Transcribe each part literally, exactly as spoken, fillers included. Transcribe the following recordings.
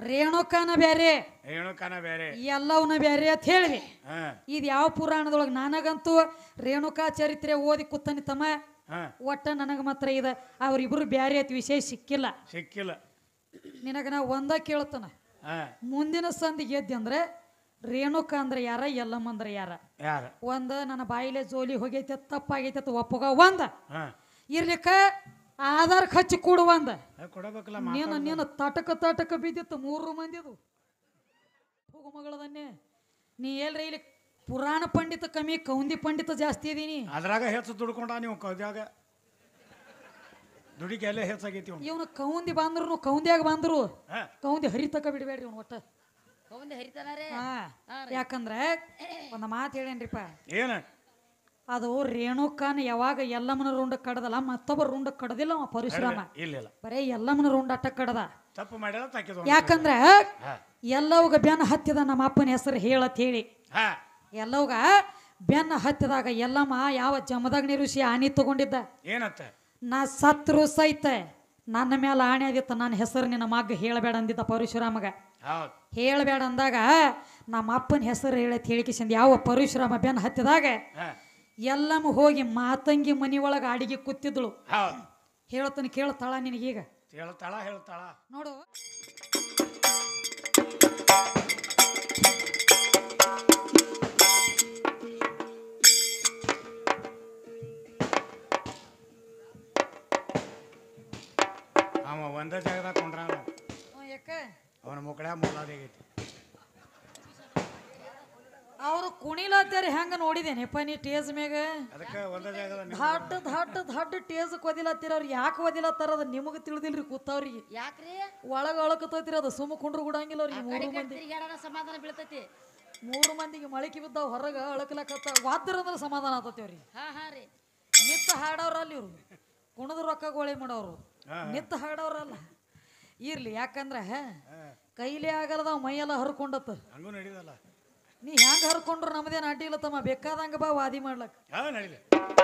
ರೇಣುಕಾನ ಬ್ಯಾರೆ ರೇಣುಕಾನ ಬೇರೆ ಎಲ್ಲವನ್ನ ಬ್ಯಾರೆ ಅಂತ ಹೇಳಿವಿ. ಹಾ ಇದು ಯಾವ ಪುರಾಣದೊಳಗೆ ನನಗಂತೂ ರೇಣುಕಾ ಚರಿತ್ರೆ ಓದಿ ಕೂತನಿ ತಮ್ಮ. ಹಾ ಒಟ್ಟ ನನಗೆ ಮಾತ್ರ ಇದು ಅವ್ರಿಬ್ರು ಬ್ಯಾರೆ ಐತಿ ವಿಷಯ ಸಿಕ್ಕಿಲ್ಲ. ಸಿಕ್ಕಿಲ್ಲ. ನಿನಗ ನಾ ಒಂದ ಕೇಳ್ತಾನ, ಹಾ ಮುಂದಿನ ಸಂದಿಗೆ ಎದ್ದಿ ಅಂದ್ರೆ ರೇಣುಕಾ ಅಂದ್ರೆ ಯಾರ, ಎಲ್ಲಮ್ಮ ಅಂದ್ರೆ ಯಾರ? ಯಾರ ಒಂದ ನನ್ನ ಬಾಯಿಲೆ ಜೋಲಿ ಹೋಗೈತೆ ತಪ್ಪಾಗೈತೆ ಒಪ್ಪಗ ಒಂದ ಹಾ ಇರ್ಲಿಕ್ಕ ಆಧಾರ್ ಹಚ್ಚಿ ಕೊಡು ಒಂದ. ಕೊಡಬೇಕಲ್ಲ ನೀನು ನೀನು ತಟಕ ತಟಕ ಬಿದ್ದಿತ್ತು ಮೂರು ಮಂದಿದು ಹೋಗು ಮಗಳದನ್ನೇ. ನೀ ಎಲ್ರಿ ಇಲ್ಲಿ ಪುರಾಣ ಪಂಡಿತ ಕಮ್ಮಿ ಕೌಂದಿ ಪಂಡಿತ ಜಾಸ್ತಿ ಇದೀನಿ. ಅದ್ರಾಗ ಹೆಚ್ಚು ದುಡ್ಕೊಂಡ ನೀವು ಕೌದ್ಯಾಗ ದುಡಿಗೆ ಎಲ್ಲ ಹೆಚ್ಚಾಗೈತಿ. ಇವನು ಕೌಂದಿ ಬಂದ್ರು ಕೌಂದಿಯಾಗ ಬಂದ್ರು ಹಾ ಕೌಂದಿ ಹರಿತಕ ಬಿಡಬೇಡ್ರಿ ಅವ್ನು ಒಟ್ಟ. ಹಾ ಯಾಕಂದ್ರೆ ಒಂದ ಮಾತು ಹೇಳೇನ್ರಿಪ್ಪ, ಏನ ಅದು ರೇಣುಕಾನ ಯಾವಾಗ ಎಲ್ಲಮ್ಮನ ರುಂಡ ಕಡದಲ್ಲ ಮತ್ತೊಬ್ಬ ರುಂಡ ಕಡದಿಲ್ಲ ಅವ ಪರಶುರಾಮ. ಇಲ್ಲ ಬರೇ ಎಲ್ಲಮ್ಮನ ರುಂಡ ಅಟ್ಟ ಕಡದ. ತಪ್ಪು ಮಾಡ್ಯಾರ ತಾಕಿದ. ಯಾಕಂದ್ರ ಎಲ್ಲವಾಗ ಬೆನ್ನ ಹತ್ತಿದ ನಮ್ಮ ಅಪ್ಪನ ಹೆಸರು ಹೇಳತ್ ಹೇಳಿ ಹಾ ಎಲ್ಲವಾಗ ಬೆನ್ನ ಹತ್ತಿದಾಗ ಎಲ್ಲಮ್ಮ ಯಾವ ಜಮದಗ್ನಿ ಋಷಿ ಆಣಿ ತಗೊಂಡಿದ್ದ, ಏನತ್ತ ನಾ ಸತ್ರು ಸಹಿತ ನನ್ನ ಮೇಲೆ ಆಣೆ ಆದಿತ್ತ ನನ್ನ ಹೆಸರು ನಿನ್ನ ಮಗ್ಗ ಹೇಳಬೇಡ ಅಂದಿದ್ದ ಪರಶುರಾಮಗ. ಹೌದು ಹೇಳಬೇಡ ಅಂದಾಗ ನಮ್ಮ ಅಪ್ಪನ ಹೆಸರು ಹೇಳತ್ ಹೇಳಿಕಿಸಿಂದ ಯಾವ ಪರಶುರಾಮ ಬೆನ್ನ ಹತ್ತಿದಾಗ ಹಾ ಎಲ್ಲಮ್ಮ ಹೋಗಿ ಮಾತಂಗಿ ಮನಿ ಒಳಗೆ ಅಡಿಗೆ ಕೂತಿದ್ಳು. ಹೌದು ಹೇಳ್ತಾನೆ ಕೇಳ್ತಾಳ ನಿನಗೀಗ ಹೇಳ್ತಾಳ ಹೇಳ್ತಾಳ ನೋಡು. ಅವ ಒಂದ ಜಾಗದಾಗ ಕೊಂಡ್ರ ಯಾಕ ಅವನ ಮುಕ್ಕಳ ಮೂಲಾದೈತಿ. ಅವರು ಕುಣಿಲತ್ತಾರ ಹೆಂಗ ನೋಡಿದೇನೆಪ್ಪ ನೀ ಟೇಜ್ ಮ್ಯಾಗ. ಅದಕ್ಕೆ ಒಂದ ಜಾಗದ ದಡ್ಡ ದಡ್ಡ ದಡ್ಡ ಟೇಜ್ ಒದಿಲತ್ತೀರ. ಅವ್ರು ಯಾಕೆ ಒದಿಲತ್ತಾರ ಅದ ನಿಮಗೆ ತಿಳಿದಿಲ್ರಿ ಕೂತವ್ರಿಗೆ. ಯಾಕ್ರಿ ಒಳಗ ಅಳಕತ್ತೈತಿರಿ ಅದು ಸುಮ್ಮ ಕುಂಡ್ರು ಗುಡಂಗಿಲ್ಲ ಅವ್ರಿಗೆ. ಮೂರು ಮಂದಿ ಸಮಾಧಾನ ಬೀಳ್ತೈತಿ. ಮೂರು ಮಂದಿಗೆ ಮಳಕಿ ಬಿದ್ದಾವ ಹೊರಗ ಅಳಕಲಕತ್ತ ವಾದ್ರ ಅಂದ್ರೆ ಸಮಾಧಾನ ಆತತಿ ಅವ್ರಿಗೆ. ಹಾ ಹಾ ರೀ ನಿತ್ತ ಹಾಡವ್ರ ಅಲ್ಲಿ ಇವ್ರು ಕುಣದ ರೊಕ್ಕ ಗೋಳೆ ಮಾಡೋರು ನಿತ್ತ ಹಾಡವ್ರಲ್ಲ. ಇರ್ಲಿ ಯಾಕಂದ್ರ ಕೈಲಿ ಆಗಲ್ಲದ ಮೈಯೆಲ್ಲ ಹರ್ಕೊಂಡತ್ತ. ಹಂಗೂ ನಡೀದಲ್ಲ. ನೀ ಹೆಂಗ ಹರ್ಕೊಂಡ್ರು ನಮ್ದೇನು ಅಡ್ಡಿ ಇಲ್ಲ ತಮ್ಮ, ಬೇಕಾದಂಗ ಬಾ ವಾದಿ ಮಾಡ್ಲಕ್. ಹಾ ನಡೀಲಿ.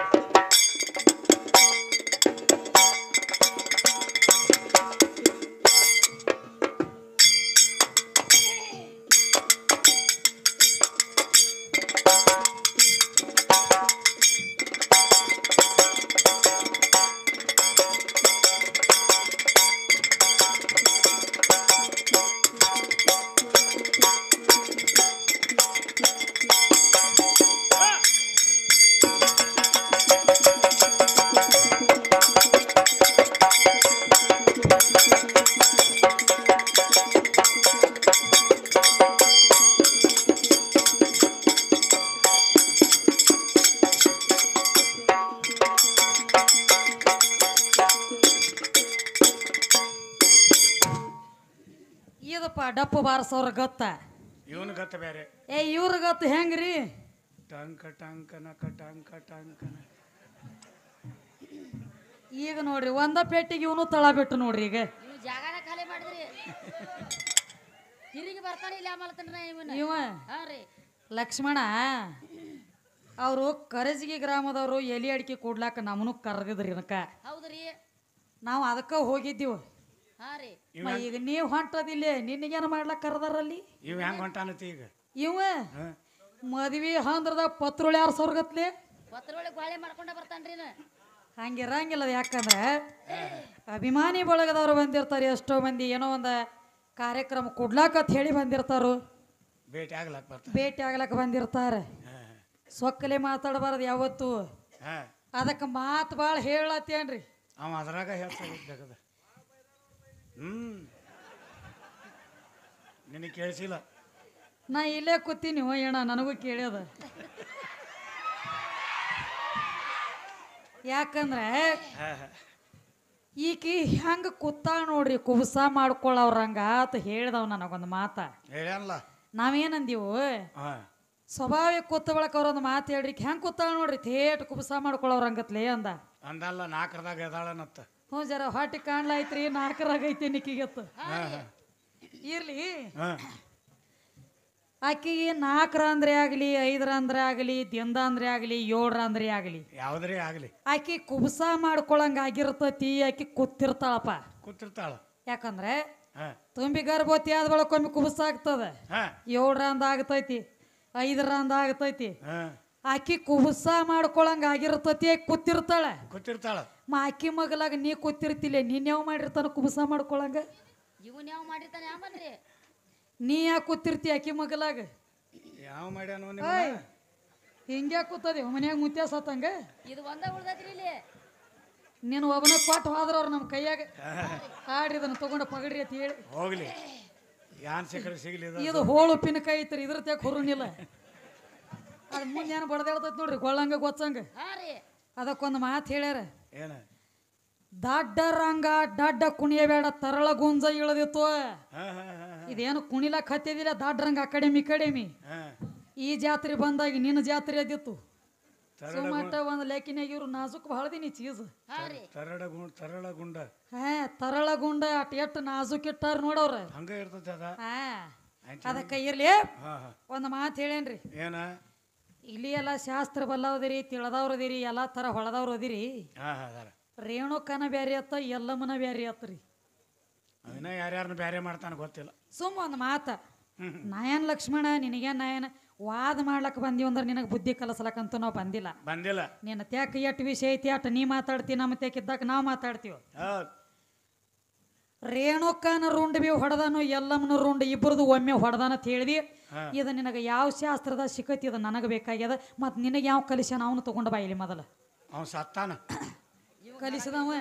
ಇದಪ್ಪ ಡಪ್ಪು ಬಾರಸವ್ರ ಗತ್ತ, ಇವನು ಗತ್ತ ಬೇರೆ. ಏ ಇವ್ರ ಗತ್ತ ಹೆಂಗ್ರಿ? ಟಂಕ ಟಂಕನ ಟಂಕ ಟಂಕನ. ಈಗ ನೋಡ್ರಿ ಒಂದ ಪೆಟ್ಟಿಗೆ ಇವನು ತಳ ಬಿಟ್ಟು ನೋಡ್ರಿ. ಈಗ ನೀವು ಜಾಗನ ಖಾಲಿ ಮಾಡಿದ್ರಿ. ತಿರುಗಿ ಬರ್ತಾನೆ ಇಲ್ಲ ಆಮಲ್ತನ ಇವನ. ಇವ ಹಾ ರೀ ಲಕ್ಷ್ಮಣ ಅವರು ಕರಜಗಿ ಗ್ರಾಮದವರು ಎಲಿ ಅಡಿಕೆ ಕೊಡ್ಲಾಕ ನಮ್ಮನು ಕರೆದಿದ್ರಿ. ಇದಕ್ಕ ಹೌದ್ರಿ ನಾವು ಅದಕ್ಕ ಹೋಗಿದ್ದೀವಿ. ಹಾ ರೀ ಈಗ ನೀವು ಹೊಂಟದಿಲ್ಲ ನಿನಗೇನು ಮಾಡ್ಲಕ್ ಕರೆದಾರಲ್ಲಿ. ಇವ್ ಹೆಂಗ್ ಹೊಂಟಾನತಿ ಈಗ? ಇವ ಮದ್ವಿ ಹಂದ್ರದ ಪತ್ರುಳಿ ಯಾರು ಸೊರ್ಗತ್ಲೆ ಪತ್ರ ಒಳಗೆ ಬಾಳೆ ಮಾಡ್ಕೊಂಡ ಬರ್ತಾನ್ರಿ. ಹಂಗಿರಂಗಿಲ್ಲ. ಯಾಕಂದ್ರೆ ಅಭಿಮಾನಿ ಬಳಗದವ್ರು ಬಂದಿರ್ತಾರೆ. ಎಷ್ಟೋ ಮಂದಿ ಏನೋ ಒಂದು ಕಾರ್ಯಕ್ರಮ ಕೊಡ್ಲಾಕತ್ ಹೇಳಿ ಬಂದಿರ್ತಾರು, ಭೇಟಿ ಆಗ್ಲಾಕ್ ಬರ್ತಾರ, ಭೇಟಿ ಆಗ್ಲಕ್ಕ ಬಂದಿರ್ತಾರೆ. ಸೊಕ್ಕಲೆ ಮಾತಾಡಬಾರ್ದು ಯಾವತ್ತು. ಅದಕ್ಕೆ ಮಾತು ಭಾಳ ಹೇಳತ್ತೇನ್ರಿ. ಅವ ಅದ್ರಾಗ ಹೇಳ್ತಾಗದ. ಹ್ಮ್ ನಿನಗೆ ಕೇಳಿಸಿಲ್ಲ. ನಾ ಇಲ್ಲೇ ಕೂತೀನಿ ಅಣ್ಣ, ನನಗೂ ಕೇಳ್ಯದ. ಯಾಕಂದ್ರೆ ಈಕಿ ಹೆಂಗ ಕೂತಾಳ ನೋಡ್ರಿ, ಕುಬಸ ಮಾಡ್ಕೊಳ್ಳವ್ರಂಗ ಅಂತ ಹೇಳ್ದವ್ ನನಗೊಂದು ಮಾತ. ಹೇಳಲ್ಲ ನಾವೇನಂದೀವು, ಸ್ವಭಾವ ಕೂತ ಬಳಕ ಅವ್ರೊಂದು ಮಾತು ಹೇಳ್ರಿ, ಹೆಂಗ್ ಕೂತಾಳ ನೋಡ್ರಿ ಥೇಟ್ ಕುಬಸ ಮಾಡ್ಕೊಳ್ಳವ್ರಂಗತ್ಲೇ ಅಂದ. ಅಂದಲ್ಲ ನಾಲ್ಕರದಾಗ ಎದಾಳನತ್ತ. ಹ್ಞೂ ಜರ ಹೊಟ್ಟಿ ಕಾಣ್ಲಾಯ್ತ್ರಿ, ನಾಲ್ಕರಾಗ ಐತಿ ನಿಕ್ಕಿಗತ್ತ. ಇರ್ಲಿ ಆಕಿಗೆ ನಾಲ್ಕರ ಅಂದ್ರೆ ಆಗಲಿ, ಐದರ ಅಂದ್ರೆ ಆಗಲಿ, ದಿಂದ ಅಂದ್ರೆ ಆಗಲಿ, ಏಳರ ಅಂದ್ರೆ ಆಗಲಿ, ಯಾವ್ದ್ರೇ ಆಗಲಿ ಆಕಿ ಕುಬಸ ಮಾಡ್ಕೊಳಂಗ ಆಗಿರ್ತತಿ. ಆಕಿ ಕೂತಿರ್ತಾಳಪ್ಪ, ಕೂತಿರ್ತಾಳ. ಯಾಕಂದ್ರೆ ಹಾ ತುಂಬಿ ಗರ್ಭವತಿ ಆದ ಬಳಕ ಒಮ್ಮೆ ಕುಬಸ ಆಗ್ತದ. ಹಾ ಏಳರಂದ ಆಗ್ತೈತಿ, ಐದರಂದ ಆಗ್ತೈತಿ. ಹಾ ಆಕಿ ಕುಬಸ ಮಾಡ್ಕೊಳಂಗ ಆಗಿರ್ತತಿ, ಕೂತಿರ್ತಾಳೆ. ಕೂತಿರ್ತಾಳ. ಮ ಆಕಿ ಮಗಲಾಗ ನೀ ಕೂತಿರ್ತಿಲ್ಲ, ನೀನ್ ಯಾವ ಮಾಡಿರ್ತಾನ ಕುಬಸ ಮಾಡ್ಕೊಳಂಗ? ಇವನ್ ಯಾವ ಮಾಡಿರ್ತಾನೆ ಯಾವ ಮನ್ರಿ? ನೀ ಯಾಕೆ ಕೂತಿರ್ತಿ ಆಕಿ ಮಗಲಾಗ? ಯಾವ ಮಾಡ್ಯಾನ ಏಯ್ ಹಿಂಗ್ಯಾ ಕೂತದೆ ಮನ್ಯಾಗ ಮುತ್ಯ ಸತ್ತಂಗ? ಇದು ಒಂದ ಉಳ್ದೈತ್ರಿ ಇಲ್ಲಿ. ನೀನು ಒಬ್ಬನ ಕೊಟ್ಟು ಹೋದ್ರ ಅವ್ರು ನಮ್ಮ ಕೈಯಾಗ ಆಡ್ರಿ ಇದನ್ನ ತಗೊಂಡ ಪಗಡ್ರಿ ಅಂತ ಹೇಳಿ ಹೋಗ್ಲಿ. ಯಾನ್ ಸಿಕ್ಕರೆ ಸಿಗ್ಲಿ. ಇದು ಹೋಳು ಪಿನಕಾಯಿ ಐತ್ರಿ, ಇದ್ರ ತ್ಯಾಕ ಹೊರನಿಲ್ಲ. ಅದ್ ಮುಂದೆ ಏನು ಬಡ್ದಾಡ್ತೈತಿ ನೋಡ್ರಿ, ಗೊಳ್ಳಂಗ ಗೊತ್ತಂಗ. ಹಾ ರೀ ಅದಕ್ಕೊಂದು ಮಾತು ಹೇಳ್ಯಾರ, ಏನ ದಡ್ಡ ರಂಗ ಡಡ್ಡ ಕುಣಿಯಬೇಡ ತರಳ ಗುಂಜ ಇಳದಿತ್ತು. ಹಾ ಹಾ ಹಾ ಇದೇನು ಕುಣಿಲಕ್ ಹತ್ತಿದಿಲ್ಲ, ದಡ್ಡ ರಂಗ ಅಕಾಡೆಮಿ ಕಡೆಮಿ. ಹಾ ಈ ಜಾತ್ರೆ ಬಂದಾಗ ನಿನ್ನ ಜಾತ್ರೆ ಅದಿತ್ತು. ತರಳ ಸುಮಟ್ಟ ಒಂದು ಲೆಕ್ಕಿನಾಗ ಇವ್ರು ನಾಜುಕ್ ಬಹಳದಿನಿ ಚೀಸ್. ಹಾ ರೀ ತರಳ ಗುಂಡ ತರಳ ಗುಂಡ ಹಾ ತರಳ ಗುಂಡ ಅಟ್ ಎಷ್ಟು ನಾಜುಕ್ ಇಟ್ಟಾರ ನೋಡವ್ರ. ಹಂಗ ಇರ್ತೈತಿ ಅದ. ಹಾ ಅದಕ್ಕ ಇರ್ಲಿ ಹಾ ಹಾ ಒಂದು ಮಾತು ಹೇಳೇನ್ರಿ. ಏನ ಇಲ್ಲಿ ಎಲ್ಲ ಶಾಸ್ತ್ರ ಬಲ್ಲವದಿರಿ, ತಿಳದವ್ರು ಅದಿರಿ, ಎಲ್ಲಾ ತರ ಹೊಳದವ್ರು ಅದಿರಿ. ಹಾ ಹಾ ಅದಾರ. ರೇಣುಕನ ಬ್ಯಾರಿ ಅತ್ತ, ಎಲ್ಲಮ್ಮನ ಬ್ಯಾರಿ ಅತ್ರಿ. ಅವನ್ನ ಯಾರ್ಯಾರನ್ನ ಬ್ಯಾರೆ ಮಾಡ್ತಾನ ಗೊತ್ತಿಲ್ಲ. ಸುಮ್ಮ ಒಂದು ಮಾತ, ನಾಯನ್ ಲಕ್ಷ್ಮಣ ನಿನಗೇನ್ ನಾಯನ ವಾದ ಮಾಡ್ಲಕ್ ಬಂದೀವಿ ಅಂದ್ರೆ ನಿನಗೆ ಬುದ್ಧಿ ಕಲಸಲಕ್ಕಂತೂ ನಾವು ಬಂದಿಲ್ಲ. ಬಂದಿಲ್ಲ. ನಿನ್ನ ತ್ಯಾಕ ಎಷ್ಟು ವಿಷಯ ಐತಿ ಅಟ್ ನೀ ಮಾತಾಡ್ತಿ, ನಮ್ಮ ತ್ಯಾಕಿದ್ದಾಗ ನಾವು ಮಾತಾಡ್ತೀವಿ. ಹೌದ್ ರೇಣುಕನ ರುಂಡ್ ಬಿ ಹೊಡೆದಾನು, ಎಲ್ಲಮ್ಮನ ರುಂಡ್ ಇಬ್ಬರದು ಒಮ್ಮೆ ಹೊಡೆದಾನ ಅಂತ ಹೇಳಿದಿ. ಇದು ನಿನಗೆ ಯಾವ ಶಾಸ್ತ್ರದ ಸಿಕ್ಕತಿ, ಇದು ನನಗೆ ಬೇಕಾಗ್ಯದ. ಮತ್ತು ನಿನಗೆ ಯಾವ ಕಲಿಸ್ಯಾನ ಅವನು ತಗೊಂಡು ಬಾ ಇಲ್ಲಿ ಮೊದಲು. ಅವ್ ಸತ್ತಾನ. ಕಲಿಸಿದವ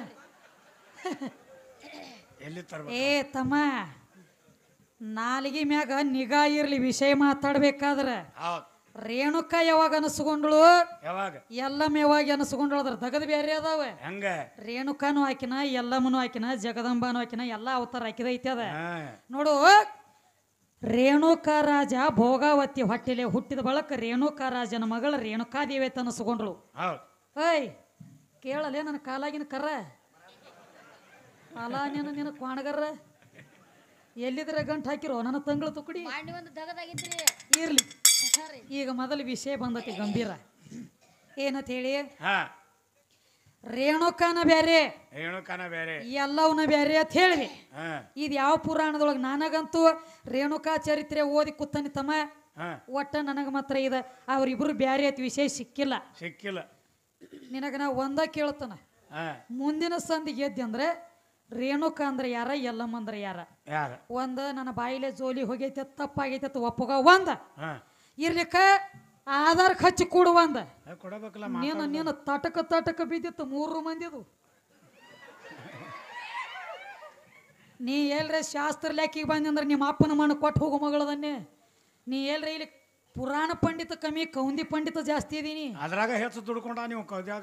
ಎಲ್ಲಿ ತರ್ಬೇಕು? ಏ ತಮ್ಮ, ನಾಲಿಗೆ ಮ್ಯಾಗ ನಿಗಾ ಇರ್ಲಿ ವಿಷಯ ಮಾತಾಡ್ಬೇಕಾದ್ರೆ. ಹೌದ್. ರೇಣುಕ ಯಾವಾಗ ಅನಸ್ಕೊಂಡ್ಳು, ಯಾವಾಗ ಎಲ್ಲಮ್ಮ ಯಾವಾಗ ಅನಸ್ಕೊಂಡ್ಳು, ಅದ್ರ ದಗದ ಬೇರೆ ಅದಾವ. ಹೆಂಗ? ರೇಣುಕಾನು ಹಾಕಿನ, ಎಲ್ಲಮ್ಮನು ಹಾಕಿನ, ಜಗದಂಬಾನು ಹಾಕಿನ, ಎಲ್ಲ ಅವತಾರ ಹಾಕಿದೈತಿ ಅದ. ಹಾ ನೋಡು, ರೇಣುಕಾ ರಾಜ ಭೋಗಾವತಿ ಹೊಟ್ಟೆಲೆ ಹುಟ್ಟಿದ ಬಳಕ ರೇಣುಕಾ ರಾಜನ ಮಗಳ ರೇಣುಕಾದೇವಿ ಅಂತ ಅನಸ್ಕೊಂಡ್ಳು. ಹೌದ್. ಏಯ್ ಕೇಳಲೇ ನನ್ನ ಕಾಲಾಗಿನ ಕರ್ರ ಕಾಲ ನಿನ್ನ ನಿನ್ನ ಕ್ವಾಣಗರ್ರ ಎಲ್ಲಿದ್ರೆ ಗಂಟು ಹಾಕಿರೋ ನನ್ನ ತಂಗಳು ತುಕಡಿ ಮಾಡಿ ಒಂದು ದಗದಾಗಿತ್ರಿ. ಇರ್ಲಿ. ಹಾ ರೀ ಈಗ ಮೊದಲು ವಿಷಯ ಬಂದತಿ ಗಂಭೀರ. ಏನಂತ ಹೇಳಿ, ಹಾ ರೇಣುಕಾನ ಬ್ಯಾರೆ, ರೇಣುಕನ ಬೇರೆ, ಎಲ್ಲವನ್ನ ಬ್ಯಾರೆ ಅಂತ ಹೇಳಿದೆ. ಹಾ ಇದು ಯಾವ ಪುರಾಣದೊಳಗೆ? ನನಗಂತೂ ರೇಣುಕಾ ಚರಿತ್ರೆ ಓದಿ ಕೂತಾನೆ ತಮ್ಮ. ಹಾ ಒಟ್ಟ ನನಗೆ ಮಾತ್ರ ಇದ ಅವ್ರಿಬ್ರು ಬ್ಯಾರೆ ಅಂತ ವಿಷಯ ಸಿಕ್ಕಿಲ್ಲ. ಸಿಕ್ಕಿಲ್ಲ. ನಿನಗ ನಾ ಒಂದ ಕೇಳ್ತಾನ, ಹಾ ಮುಂದಿನ ಸಂದಿಗೆ ಎದ್ದಿ ಅಂದ್ರೆ ರೇಣುಕಾ ಅಂದ್ರೆ ಯಾರ, ಎಲ್ಲಮ್ಮ ಅಂದ್ರೆ ಯಾರ? ಯಾರ? ಒಂದ ನನ್ನ ಬಾಯಿಲೆ ಜೋಲಿ ಹೋಗೈತೆ, ತಪ್ಪಾಗೈತೆ ಒಪ್ಪಗ ಒಂದ ಹಾ ಇರ್ಲಿಕ್ಕ ಆಧಾರ್ ಹಚ್ಚಿ ಕೊಡು ಒಂದ. ಕೊಡಬೇಕಲ್ಲ. ನೀನು ನೀನು ತಟಕ ತಟಕ ಬಿದ್ದಿತ್ತು ಮೂರು ಮಂದಿದು. ನೀ ಎಲ್ರೆ ಶಾಸ್ತ್ರ ಲೆಕ್ಕಿಗೆ ಬಂದಂದ್ರೆ ನಿಮ್ಮ ಅಪ್ಪನ ಮಣ್ಣು ಕೊಟ್ಟು ಹೋಗೋ ಮಗಳದನ್ನೇ. ನೀ ಎಲ್ರೆ ಇಲ್ಲಿ ಪುರಾಣ ಪಂಡಿತ ಕಮ್ಮಿ, ಕೌಂದಿ ಪಂಡಿತ ಜಾಸ್ತಿ ಇದೀನಿ. ಅದ್ರಾಗ ಹೆಚ್ಚು ದುಡ್ಕೊಂಡ ನೀವು ಕೌದ್ಯಾಗ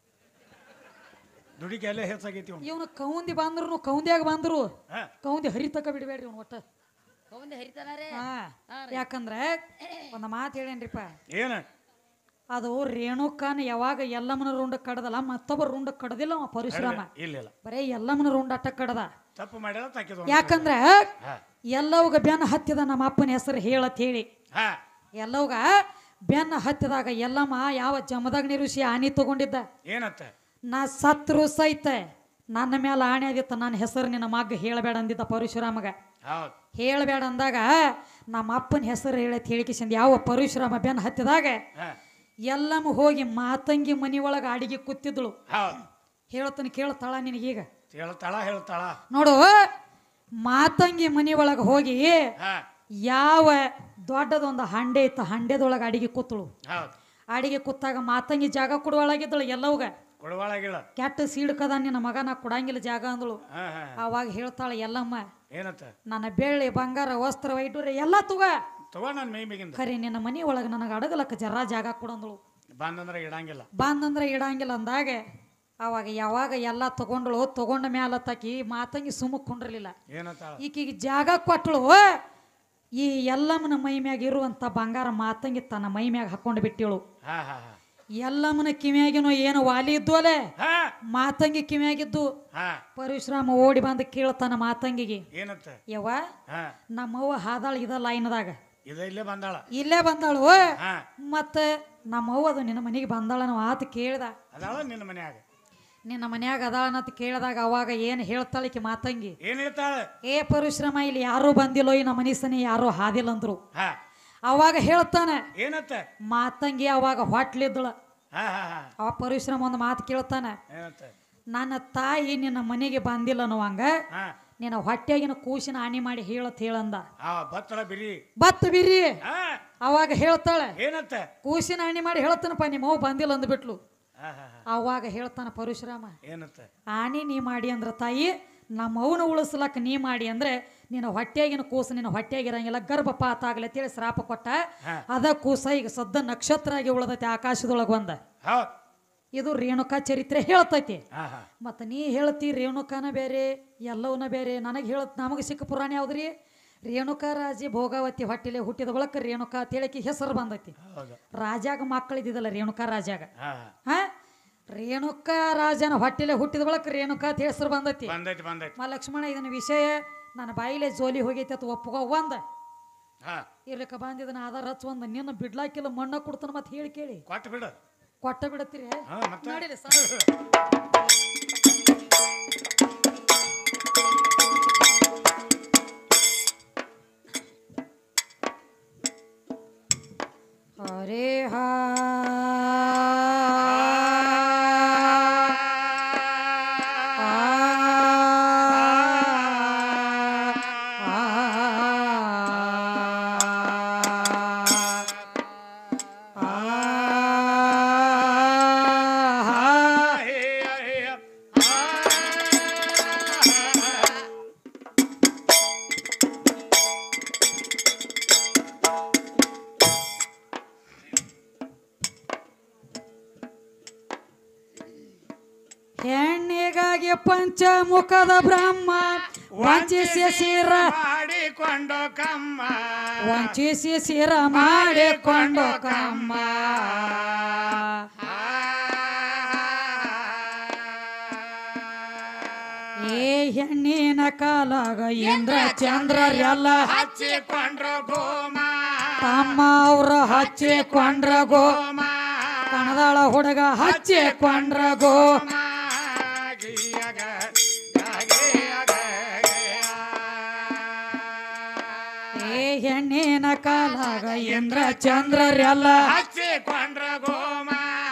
ದುಡಿಗೆ ಎಲ್ಲ ಹೆಚ್ಚಾಗೈತಿ. ಇವನು ಕೌಂದಿ ಬಂದ್ರು, ಕೌಂದಿಯಾಗ ಬಂದ್ರು ಹಾ ಕೌಂದಿ ಹರಿತಕ ಬಿಡಬೇಡ್ರಿ ಅವ್ನು ಒಟ್ಟ. ಕೌಂದಿ ಹರಿತಾನಾರೇ. ಹಾ ಯಾಕಂದ್ರೆ ಒಂದು ಮಾತು ಹೇಳೇನ್ರಿಪ್ಪ, ಏನ ಅದು ರೇಣುಕಾನ ಯಾವಾಗ ಎಲ್ಲಮ್ಮನ ರುಂಡ ಕಡದಲ್ಲ, ಮತ್ತೊಬ್ಬ ರುಂಡ ಕಡದಿಲ್ಲ ಅವ ಪರಶುರಾಮ. ಇಲ್ಲ ಇಲ್ಲ, ಬರೇ ಎಲ್ಲಮ್ಮನ ರುಂಡ ಅಟ್ಟ ಕಡದ. ತಪ್ಪು ಮಾಡ್ಯಾರ ತಾಕಿದ. ಯಾಕಂದ್ರ ಎಲ್ಲವಾಗ ಬೆನ್ನ ಹತ್ತಿದ ನಮ್ಮ ಅಪ್ಪನ ಹೆಸರು ಹೇಳತ್ ಹೇಳಿ. ಹಾ ಎಲ್ಲವಾಗ ಬೆನ್ನ ಹತ್ತಿದಾಗ ಎಲ್ಲಮ್ಮ ಯಾವ ಜಮದಾಗ ನಿರುಷಿ ಆನಿ ತಗೊಂಡಿದ್ದ. ಏನತ್ತ? ನಾ ಸತ್ರು ಸಹಿತ ನನ್ನ ಮೇಲೆ ಆಣೆ ಆದಿತ್ತ, ನನ್ನ ಹೆಸರು ನಿನ್ನ ಮಗ್ಗ ಹೇಳಬೇಡ ಅಂದಿದ್ದ ಪರಶುರಾಮಗ. ಹೌದು. ಹೇಳಬೇಡ ಅಂದಾಗ ನಮ್ಮ ಅಪ್ಪನ ಹೆಸರು ಹೇಳತ್ ಹೇಳಿಕಿಸಿಂದ ಯಾವ ಪರಶುರಾಮ ಬೆನ್ನ ಹತ್ತಿದಾಗ ಎಲ್ಲಮ್ಮ ಹೋಗಿ ಮಾತಂಗಿ ಮನಿ ಒಳಗ ಅಡಿಗೆ ಕೂತಿದ್ಳು. ಹೌದು. ಹೇಳ್ತಾನೆ ಕೇಳ್ತಾಳ ನಿನಗೀಗ? ಹೇಳ್ತಾಳ ಹೇಳ್ತಾಳ. ನೋಡು, ಮಾತಂಗಿ ಮನಿ ಒಳಗ ಹೋಗಿ ಯಾವ ದೊಡ್ಡದೊಂದು ಹಂಡೆ ಇತ್ತು, ಹಂಡೆದೊಳಗ ಅಡಿಗೆ ಕೂತಳು. ಹೌದು. ಅಡಿಗೆ ಕೂತಾಗ ಮಾತಂಗಿ ಜಾಗ ಕೊಡುವಳಾಗಿದ್ದಳು. ಎಲ್ಲವಾಗ ಕೊಡುವಳಾಗಿಲ್ಲ, ಕೆಟ್ಟ ಸೀಡ್ಕದ ನಿನ್ನ ಮಗ, ನಾ ಕೊಡಂಗಿಲ್ಲ ಜಾಗ ಅಂದಳು. ಹಾ ಹಾ ಅವಾಗ ಹೇಳ್ತಾಳ ಎಲ್ಲಮ್ಮ, ಏನತ್ತ? ನನ್ನ ಬೆಳ್ಳಿ ಬಂಗಾರ ವಸ್ತ್ರ ವೈಡೂರ್ಯ ಎಲ್ಲ ತುಗ ತಗೋ ನನ್ನ ಮೈ ಮೇಗಿಂದ. ಖರೆ ನಿನ್ನ ಮನಿ ಒಳಗ ನನಗೆ ಅಡಗಲಕ್ಕ ಜರ ಜಾಗ ಕೊಡಂದಳು. ಬಂದಂದ್ರೆ ಇಡಂಗಿಲ್ಲ. ಬಂದಂದ್ರೆ ಇಡಂಗಿಲ್ಲ ಅಂದಾಗ ಅವಾಗ ಯಾವಾಗ ಎಲ್ಲ ತಗೊಂಡಳು, ತಗೊಂಡ ಮ್ಯಾಲ ತಾಕಿ ಮಾತಂಗಿ ಸುಮ್ಮಕ್ಕೊಂಡಿರ್ಲಿಲ್ಲ. ಏನತ್ತ? ಈಕಿಗೆ ಜಾಗ ಕೊಟ್ಟಳು. ಈ ಎಲ್ಲಮ್ಮನ ಮೈ ಮ್ಯಾಗ ಇರುವಂತ ಬಂಗಾರ ಮಾತಂಗಿ ತನ್ನ ಮೈ ಮ್ಯಾಗ ಹಾಕೊಂಡು ಬಿಟ್ಟಿಳು. ಹಾ ಹಾ ಹಾ ಎಲ್ಲಮ್ಮನ ಕಿವಿಯಾಗಿನೋ ಏನು ವಾಲಿ ಇದ್ದು ಅಲೆ, ಹಾ ಮಾತಂಗಿ ಕಿವಿಯಾಗಿದ್ದು. ಹಾ ಪರಶುರಾಮ ಓಡಿ ಬಂದು ಕೇಳ್ತಾನ ಮಾತಂಗಿಗೆ, ಏನತ್ತ? ಯವ್ವ ಹಾ ನಮ್ಮವ್ವ ಹಾದಾಳ ಇದ ಲೈನ್ದಾಗ ಇದ ಇಲ್ಲೇ ಬಂದಾಳ. ಇಲ್ಲೇ ಬಂದಾಳು. ಹಾ ಮತ್ತೆ ನಮ್ಮವ್ವ ಅದು ನಿನ್ನ ಮನೆಗೆ ಬಂದಾಳ ನಾವು ಆತ ಕೇಳ್ದ. ಅದಾಳ ನಿನ್ನ ಮನ್ಯಾಗ. ನಿನ್ನ ಮನ್ಯಾಗ ಅದಾಳನತ್ ಕೇಳಿದಾಗ ಅವಾಗ ಏನು ಹೇಳ್ತಾಳಿಕೆ ಮಾತಂಗಿ ಏನ್ ಹೇಳ್ತಾಳ? ಏ ಪರಶುರಾಮ ಇಲ್ಲಿ ಯಾರೂ ಬಂದಿಲ್ಲೋ ಈ ನಮ್ಮ ಮನಸ್ಸನೇ ಯಾರೂ ಹಾದಿಲ್ಲ ಅಂದ್ರು. ಹಾ ಅವಾಗ ಹೇಳ್ತಾನೆ ಏನತ್ತ? ಮಾತಂಗಿ ಅವಾಗ ಹೊಟ್ಲಿದ್ದಳ. ಹಾ ಹಾ ಹಾ ಅವ ಪರಶುರಾಮ ಒಂದು ಮಾತು ಕೇಳ್ತಾನೆ, ಏನತ್ತ? ನನ್ನ ತಾಯಿ ನಿನ್ನ ಮನೆಗೆ ಬಂದಿಲ್ಲ ಅನ್ನುವಂಗ ಹಾ ನಿನ್ನ ಹೊಟ್ಟೆಗಿನ ಕೂಸಿನ ಹಾನಿ ಮಾಡಿ ಹೇಳತ್ ಹೇಳಂದ. ಆ ಬತ್ತಳ ಬಿರಿ. ಬತ್ ಬಿರಿ. ಹಾ ಅವಾಗ ಹೇಳ್ತಾಳೆ ಏನತ್ತ? ಕೂಸಿನ ಹಾನಿ ಮಾಡಿ ಹೇಳ್ತಾನಪ್ಪ ನಿಮ್ಮ ಅವ್ವ ಬಂದಿಲ್ಲ ಅಂದ್ಬಿಟ್ಲು. ಹಾ ಹಾ ಹಾ ಅವಾಗ ಹೇಳ್ತಾನ ಪರಶುರಾಮ, ಏನತ್ತ? ಆನಿ ನೀ ಮಾಡಿ ಅಂದ್ರ ತಾಯಿ ನಮ್ಮ ಅವನ ಉಳಿಸ್ಲಕ್ಕ ನೀ ಮಾಡಿ ಅಂದ್ರೆ ನಿನ್ನ ಹೊಟ್ಟೆಗಿನ ಕೂಸು ನಿನ್ನ ಹೊಟ್ಟೆಗಿರಂಗಿಲ್ಲ ಗರ್ಭಪಾತ ಆಗ್ಲಿ ಅಂತೇಳಿ ಶ್ರಾಪ ಕೊಟ್ಟ. ಅದ ಕೂಸ ಈಗ ಸದ್ದ ನಕ್ಷತ್ರ ಆಗಿ ಉಳದೈತಿ ಆಕಾಶದೊಳಗ ಒಂದ. ಹೌದ್ ಇದು ರೇಣುಕಾ ಚರಿತ್ರೆ ಹೇಳ್ತೈತಿ. ಹಾ ಹಾ ಮತ್ತ ನೀ ಹೇಳ್ತಿ ರೇಣುಕಾನ ಬೇರೆ ಎಲ್ಲವನ್ನ ಬೇರೆ. ನನಗೆ ಹೇಳತ್ ನಮಗೆ ಸಿಕ್ಕ ಪುರಾಣ ಯಾವ್ದ್ರಿ? ರೇಣುಕಾ ರಾಜಿ ಭೋಗಾವತಿ ಹೊಟ್ಟಿಲೆ ಹುಟ್ಟಿದ ಬಳಕ ರೇಣುಕಾ ಅಂತೇಳಕಿ ಹೆಸರು ಬಂದೈತಿ. ಹೌದು ರಾಜಾಗ ಮಕ್ಕಳಿದ್ದಿದ್ದಲ್ಲ ರೇಣುಕಾ ರಾಜಾಗ. ಹಾ ಹಾ ರೇಣುಕಾ ರಾಜನ ಹೊಟ್ಟಿಲೆ ಹುಟ್ಟಿದ ಬಳಕ ರೇಣುಕಾ ಅಂತ ಹೆಸರು ಬಂದೈತಿ. ಬಂದೈತಿ ಬಂದೈತಿ. ಮ ಲಕ್ಷ್ಮಣ ಇದನ್ನ ವಿಷಯ ನನ್ನ ಬಾಯಿಲೆ ಜೋಲಿ ಹೋಗೈತಿ ಅಂತ ಒಪ್ಪುಗ ಒಂದ ಹಾ ಇರ್ಲಿಕ್ಕ ಬಂದಿದ್ದನ ಆಧಾರ ಹಚ್ಚ ಒಂದ ನಿನ್ನ ಬಿಡ್ಲಾಕಿಲ್ಲ ಮಣ್ಣ ಕೊಡ್ತಾನ ಮತ್ತೆ ಹೇಳಿ ಕೇಳಿ ಕೊಟ್ಟು ಬಿಡು. ಕೊಟ್ಟ ಬಿಡತ್ತೀರಿ ಹಾ ಮತ್ತೆ ನೋಡಿರಿ ಸರ್. ಹರೇ ಹಾ ಹೆಣ್ಣಿಗಾಗಿ ಪಂಚಮುಖದ ಬ್ರಹ್ಮ ವಂಚಿಸಿ ಶಿರ ಮಾಡಿಕೊಂಡು ಕಮ್ಮ ವಂಚಿಸಿ ಶಿರ ಮಾಡಿಕೊಂಡು ಕಮ್ಮ. ಏ ಹೆಣ್ಣಿನ ಕಾಲಾಗ ಇಂದ್ರ ಚಂದ್ರರೆಲ್ಲ ಹಚ್ಚಿಕೊಂಡ್ರು ಗೋಮ ತಮ್ಮ ಅವ್ರ ಹಚ್ಚಿಕೊಂಡ್ರ ಗೋ ಕಣದಾಳ ಹುಡುಗ ಹಚ್ಚಿಕೊಂಡ್ರ ಗೋ. ಏ ಹೆಣ್ಣಿನ ಕಾಲಾಗ ಇಂದ್ರ ಚಂದ್ರರೆಲ್ಲ ಹಚ್ಚಿಕೊಂಡ್ರ ಗೋಮ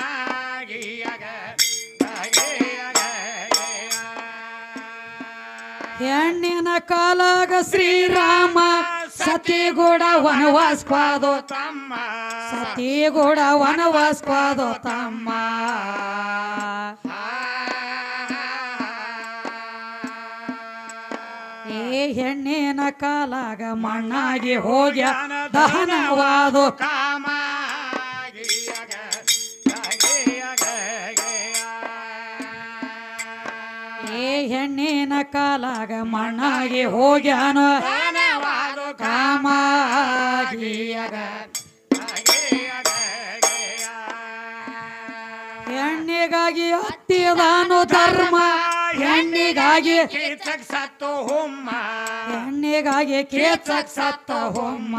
ಹೆಣ್ಣಿನ ಕಾಲಾಗ ಶ್ರೀರಾಮ ಸತಿಗೂಡ ವನವಾಸ್ಪಾದೋ ತಮ್ಮ ಸತಿಗೂಡ ವನವಾಸ್ಪಾದೋ ತಮ್ಮ. ಏ ಹೆಣ್ಣಿನ ಕಾಲಾಗ ಮಣ್ಣಾಗಿ ಹೋಗ್ಯ ದಹನವಾದೋ ಕಾಮ ಏ ಹೆಣ್ಣಿನ ಕಾಲಾಗ ಮಣ್ಣಾಗಿ ಹೋಗ್ಯಾನೋ ಕಾಮಾಗಿಯಗ. ಹೆಣ್ಣಿಗಾಗಿ ಹತ್ತಿದಾನು ಧರ್ಮ ಹೆಣ್ಣಿಗಾಗಿ ಕೀಚಕ್ ಸತ್ತು ಹುಮ್ಮ ಹೆಣ್ಣಿಗಾಗಿ ಕೇಚಕ್ ಸತ್ತ ಹೊಮ್ಮ.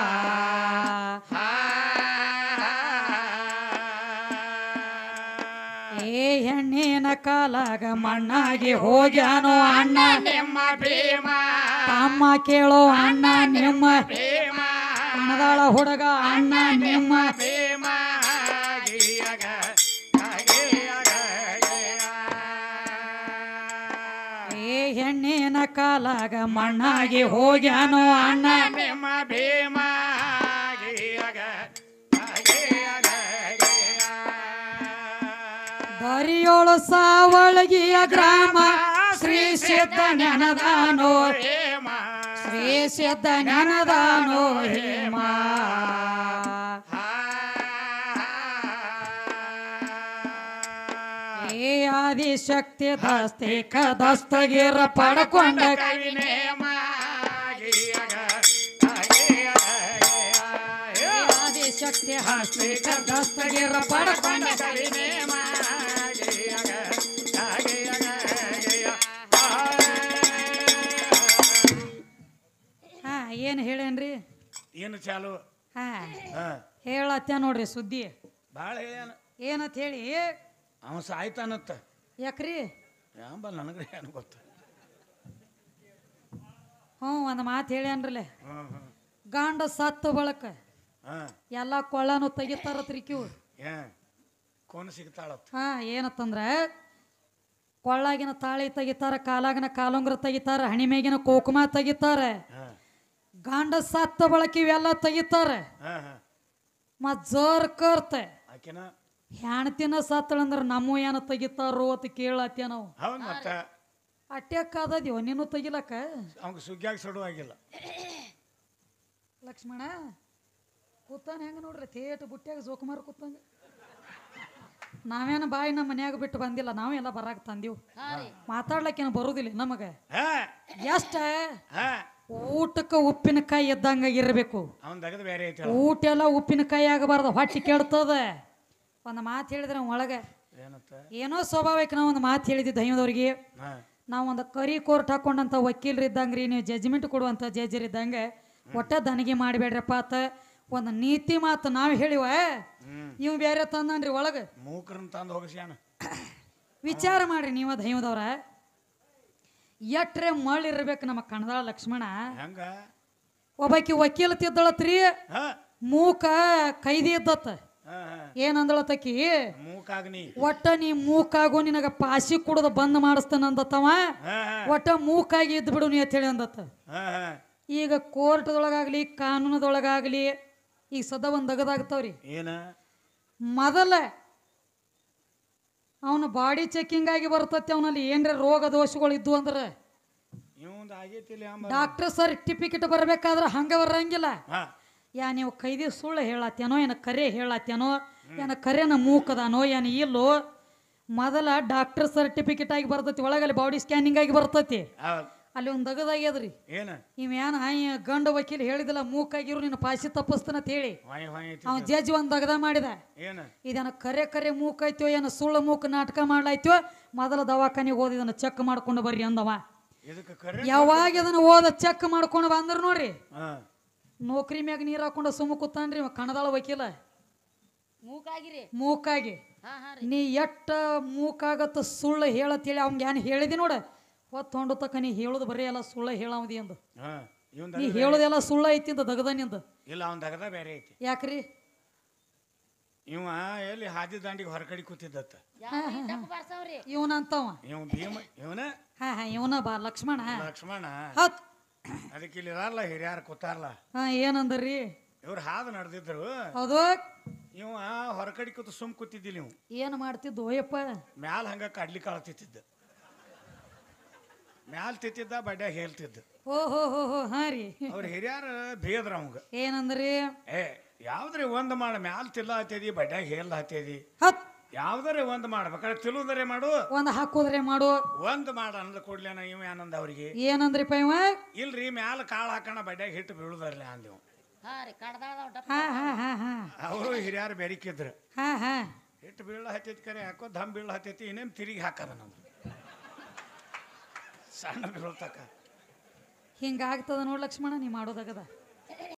ಏ ಹೆಣ್ಣಿನ ಕಾಲಾಗ ಮಣ್ಣಾಗಿ ಹೋಗ್ಯಾನೋ ಅಣ್ಣ ನಿಮ್ಮ ಭೀಮ ತಮ್ಮ ಕೇಳೋ ಅಣ್ಣ ನಿಮ್ಮ ಭೀಮ ಕಣದಾಳ ಹುಡುಗ ಅಣ್ಣ ನಿಮ್ಮ ಭೀಮ ಏ ಹೆಣ್ಣಿನ ಕಾಲಾಗ ಮಣ್ಣಾಗಿ ಹೋಗ್ಯಾನೋ ಅಣ್ಣ ನಿಮ್ಮ ಭೀಮ ದರಿಯೋಳು ಸಾವಳಗಿಯ ಗ್ರಾಮ ಶ್ರೀ ಸಿದ್ಧ ನೆನದಾನೋ ಹೇಮ ಶ್ರೀ ಸಿದ್ಧ ನೆನದಾನೋ ಹೇಮ. ಏ ಆದಿಶಕ್ತಿ ದಸ್ತಿಕ ದಸ್ತಗಿರ ಪಡ್ಕೊಂಡ ಕವಿನೇಮ ಆದಿಶಕ್ತಿ ಹಸ್ತಿಕ ದಸ್ತಗಿರ ಪಡ್ಕೊಂಡ ಕವಿನೇಮ ಹಾ ಏನು ಹೇಳೇನ್ರಿ? ಏನು ಚಾಲು ಹಾ ಹಾ ಹೇಳತ್ತ ನೋಡ್ರಿ ಸುದ್ದಿ ಭಾಳ ಹೇಳ್ಯಾನ. ಏನಂತ ಹೇಳಿ ಅವ ಸಾಯ್ತಾನತ್ತ. ಯಾಕ್ರಿ ಯಾಂಬಲ್ ನನಗ್ರಿ ಏನು ಗೊತ್ತ. ಹ್ಞೂ ಒಂದು ಮಾತು ಹೇಳ್ಯಾನ್ರಲ್ಲೇ, ಹ್ಮ್ ಹ್ಮ್ ಗಂಡ ಸತ್ತ ಬಳಕ ಹಾ ಎಲ್ಲ ಕೊಳ್ಳನು ತೆಗಿತಾರತ್ರಿ ಕಿವು. ಏ ಕೋನ್ ಸಿಗ್ತಾಳತ್. ಹಾ ಏನತ್ತಂದ್ರ ಕೊಳ್ಳಾಗಿನ ತಾಳಿ ತೆಗಿತಾರ, ಕಾಲಾಗಿನ ಕಾಲುಂಗ್ರ ತೆಗಿತಾರ, ಹಣಿಮೇಗಿನ ಕುಕುಮ ತೆಗಿತಾರ. ಹಾ ಗಂಡ ಸತ್ತ ಬಳಕ ಇವೆಲ್ಲ ತೆಗಿತಾರ. ಹಾ ಹಾ ಮತ್ ಜೋರ್ ಕರ್ತ ಆಕಿನ ಹೆಣ್ತಿನ ಸತ್ತಳಂದ್ರ ನಮ್ಮ ಏನ ತೆಗಿತಾರೋ ಅಂತ ಕೇಳತ್ಯ ನಾವು. ಹೌದ್ ಮತ್ತ ಅಟ್ಯಾಕಾದದ್ಯೋ ನೀನು ತೆಗಿಲಕ್ಕ. ಅವಂಗ ಸುಗ್ಗಿಯಾಗ ಸಡು ಆಗಿಲ್ಲ. ಲಕ್ಷ್ಮಣ ಕೂತಾನ ಹೆಂಗ ನೋಡ್ರಿ ತೇಟ ಬುಟ್ಟ್ಯಾಗ ಜೋಕುಮಾರ ಕೂತಂಗ. ನಾವೇನ ಬಾಯಿ ನಮ್ಮ ಮನ್ಯಾಗ ಬಿಟ್ಟು ಬಂದಿಲ್ಲ, ನಾವೆಲ್ಲ ಬರಾಕ ತಂದೀವು. ಹಾ ರೀ ಮಾತಾಡ್ಲಕ್ಕೇನು ಬರುದಿಲ್ಲ ನಮಗ. ಹಾ ಎಷ್ಟ ಹಾ ಊಟಕ್ಕ ಉಪ್ಪಿನಕಾಯಿ ಇದ್ದಂಗ ಇರಬೇಕು. ಅವನ್ ದಗದ ಬೇರೆ ಐತಿ. ಊಟ ಎಲ್ಲ ಉಪ್ಪಿನಕಾಯಿ ಆಗಬಾರ್ದು, ಹೊಟ್ಟೆ ಕೆಡ್ತದ. ಒಂದು ಮಾತು ಹೇಳಿದ್ರೆ ಒಳಗೆ ಏನತ್ತ ಏನೋ ಸ್ವಾಭಾವಿಕ. ನಾವು ಒಂದು ಮಾತು ಹೇಳಿದ್ವಿ ದೈವದವ್ರಿಗೆ, ಹಾ ನಾವು ಒಂದು ಕರಿ ಕೋರ್ಟ್ ಹಾಕೊಂಡಂತ ವಕೀಲರು ಇದ್ದಂಗ್ರಿ, ನೀವು ಜಜ್ಮೆಂಟ್ ಕೊಡುವಂತ ಜಡ್ಜರ್ ಇದ್ದಂಗೆ ಒಟ್ಟ ದನಿಗೆ ಮಾಡಬೇಡ್ರಪ್ಪ ಅಂತ ಒಂದು ನೀತಿ ಮಾತು ನಾವು ಹೇಳಿವ. ಹ್ಮ್ ನೀವು ಬೇರೆ ತಂದನ್ರಿ ಒಳಗೆ. ಮೂಕರನ್ ತಂದು ಹೋಗಿಸ್ಯಾನ. ವಿಚಾರ ಮಾಡ್ರಿ ನೀವು ದೈವದವ್ರ. ಎಟ್ರೆ ಮಳ್ ಇರ್ಬೇಕು ನಮ್ಮ ಕಣದಾಳ ಲಕ್ಷ್ಮಣ. ಹೆಂಗ ಒಬ್ಬಾಕಿ ವಕೀಲ ತಿದ್ದಳತ್ರಿ, ಹಾ ಮೂಕ ಕೈದಿ ಇದ್ದತ್ತ. ಹಾ ಹಾ ಏನಂದಳತಕಿ, ಮೂಕಾಗ್ನಿ. ಒಟ್ಟ ನೀ ಮೂಕಾಗು, ನಿನಗ ಪಾಸಿ ಕುಡ್ದು ಬಂದ್ ಮಾಡಿಸ್ತಾನ ಅಂದತ್ತವ. ಹಾ ಹಾ ಒಟ್ಟ ಮೂಕಾಗಿ ಇದ್ದು ಬಿಡು ನೀ ಅಂತ ಹೇಳಿ ಅಂದತ್ತ. ಹಾ ಹಾ ಈಗ ಕೋರ್ಟ್ದೊಳಗಾಗ್ಲಿ ಕಾನೂನದೊಳಗಾಗ್ಲಿ ಈಗ ಸದಾ ಒಂದು ಅಗದಾಗ್ತಾವ್ರಿ. ಏನ ಮೊದಲ ಅವನ ಬಾಡಿ ಚೆಕಿಂಗ್ ಆಗಿ ಬರ್ತತಿ. ಅವನಲ್ಲಿ ಏನ್ರ ರೋಗ ದೋಷಗಳು ಇದ್ದು ಅಂದ್ರೆ ಇವಂದ ಆಗೈತಿಲ್ಲ ಡಾಕ್ಟರ್ ಸರ್ಟಿಫಿಕೇಟ್ ಬರ್ಬೇಕಾದ್ರೆ ಹಂಗ ಬರಂಗಿಲ್ಲ. ಹಾ ಯಾ ನೀವು ಕೈದಿ ಸುಳ್ಳು ಹೇಳತ್ತೇನೋ, ಏನ ಕರೆ ಹೇಳತ್ತೇನೋ, ಏನ ಕರೆನ ಮೂಕದಾನೋ ಏನ ಇಲ್ಲೋ, ಮೊದಲ ಡಾಕ್ಟರ್ ಸರ್ಟಿಫಿಕೇಟ್ ಆಗಿ ಬರ್ತೈತಿ. ಒಳಗಲ್ಲಿ ಬಾಡಿ ಸ್ಕ್ಯಾನಿಂಗ್ ಆಗಿ ಬರ್ತೈತಿ. ಹೌದ್ ಅಲ್ಲಿ ಒಂದು ದಗದಾಗ್ಯದ್ರಿ. ಏನ ಇವೇನ ಗಂಡ ವಕೀಲ್ ಹೇಳಿದಿಲ್ಲ ಮೂಕಾಗಿರು ನೀನು ಪಾಸಿ ತಪ್ಪಿಸ್ತಾನ ಅಂತ ಹೇಳಿ ವಾಯ್ ವಾಯ್ ಐತಿ. ಅವ ಜಡ್ಜ್ ಒಂದ್ ದಗದ ಮಾಡಿದ. ಏನ ಇದನ್ನ ಕರೆ ಕರೆ ಮೂಕೈತೋ ಏನ ಸುಳ್ಳು ಮೂಕ ನಾಟಕ ಮಾಡ್ಲಾಯ್ತೋ, ಮೊದಲ ದವಾಖಾನಿಗೆ ಓದಿ ಇದನ್ನ ಚೆಕ್ ಮಾಡ್ಕೊಂಡು ಬರ್ರಿ ಅಂದವ. ಇದಕ್ಕೆ ಕರೆ ಯಾವಾಗ ಇದನ್ನ ಓದ ಚೆಕ್ ಮಾಡ್ಕೊಂಡು ಬಂದ್ರ ನೋಡ್ರಿ, ಹಾ ನೌಕರಿ ಮ್ಯಾಗ ನೀರ್ ಹಾಕೊಂಡು ಸುಮ್ಮ ಕೂತಾನ್ರಿ ಇವ ಕಣದಾಳ ವಕೀಲ. ಮೂಕಾಗಿರಿ. ಮೂಕಾಗಿ ಹಾ ಹಾ ರೀ ನೀ ಎಟ್ಟ ಮೂಕಾಗತ್ತ ಸುಳ್ಳು ಹೇಳತ್ತೇಳಿ ಅವ್ಗೆ ಏನ್ ಹೇಳಿದಿ ನೋಡ, ಹೊತ್ತು ಹೊಂಡು ತಕ್ಕ ನೀ ಹೇಳುದು ಬರೀ ಎಲ್ಲ ಸುಳ್ಳ ಹೇಳಾವದಿ ಅಂದು. ಹಾ ಇವಂದ ನೀ ಹೇಳುದೆಲ್ಲ ಸುಳ್ಳ ಐತಿ ಅಂತ ದಗದನಿಂದ. ಇಲ್ಲ ಅವನ್ ದಗದ ಬೇರೆ ಐತಿ. ಯಾಕ್ರಿ ಇವ ಎಲ್ಲಿ ಹಾದಿ ದಾಂಡಿಗೆ ಹೊರಕಡಿ ಕೂತಿದ್ದತ್ತ. ಯಾವ್ರಿ ತಪ್ಪು ಬರ್ಸವ್ರಿ. ಇವನಂತವ. ಇವ ಭೀಮ ಇವನ ಹಾ ಹಾ ಇವನ ಬಾ ಲಕ್ಷ್ಮಣ. ಲಕ್ಷ್ಮಣ. ಹತ್ ಅದಕ್ಕೆ ಇಲ್ಲಿ ಇರಲ್ಲ ಹಿರಿಯಾರ ಕೂತಾರಲ್ಲ, ಹಾ ಏನಂದ್ರಿ, ಇವ್ರು ಹಾದು ನಡೆದಿದ್ರು. ಹೌದು. ಇವ ಹೊರಕಡಿ ಕೂತು ಸುಮ್ ಕೂತಿದ್ದಿಲ್ಲ. ಇವ್ ಏನ್ ಮಾಡ್ತಿದ್ದು ಓಯಪ್ಪ, ಮ್ಯಾಲ ಹಂಗ ಕಡ್ಲಿ ಕಾಳು ತಿತ್ತಿದ್ದ, ಮ್ಯಾಲ ತಿತ್ತಿದ್ದ, ಬಡ್ಯಾಗ ಹೇಳ್ತಿದ್ದ. ಓ ಹೋ ಹೋ ಹೋ ಹಾ ರೀ. ಅವ್ರ ಹಿರಿಯಾರ ಬೇದ್ರ ಅವಂಗ. ಏನಂದ್ರಿ, ಏ ಯಾವ್ದ್ರಿ ಒಂದ್ ಮಾಡ, ಮ್ಯಾಲ ತಿಲ್ಲ ಹತ್ತೇದಿ, ಬಡ್ಯಾಗ ಹೇಳ ಹತ್ತೇದಿ, ಹತ್ ಯಾವ್ದಾರೆ ಒಂದ್ ಮಾಡ್ಬೇಕಾದ್ರೆ ತಿಳುದರೆ ಮಾಡು, ಒಂದ್ ಹಾಕುದ್ರೆ ಮಾಡು, ಒಂದ್ ಮಾಡ ಅನ್ನದ ಕೊಡ್ಲೇನ. ಇವ ಏನಂದ ಅವ್ರಿಗೆ, ಏನಂದ್ರಿಪ್ಪ ಇವ, ಇಲ್ರಿ ಮ್ಯಾಲ ಕಾಳು ಹಾಕೋಣ, ಬಡ್ಯಾಗ ಹಿಟ್ಟು ಬೀಳುದರ್ಲಿ ಅಂದೇವ್. ಹಾ ರೀ ಕಡ್ದಾಳದ ಡಪ್ಪ. ಹಾ ಹಾ ಹಾ ಹಾ ಅವರು ಹಿರಿಯಾರು ಬೆರಿಕಿದ್ರು. ಹಾ ಹಾ ಹಿಟ್ಟು ಬೀಳ ಹತ್ತೈತಿ ಕರೆ ಹಾಕೋ, ದಮ್ ಬೀಳ ಹತ್ತೈತಿ, ಇನ್ನೇಮ್ ತಿರುಗಿ ಹಾಕದ ನಮ್ದು ಸಣ್ಣ ಬೀಳ್ತಕ್ಕ. ಹಿಂಗಾಗ್ತದ ನೋಡ್ ಲಕ್ಷ್ಮಣ ನೀ ಮಾಡೋದಾಗದ.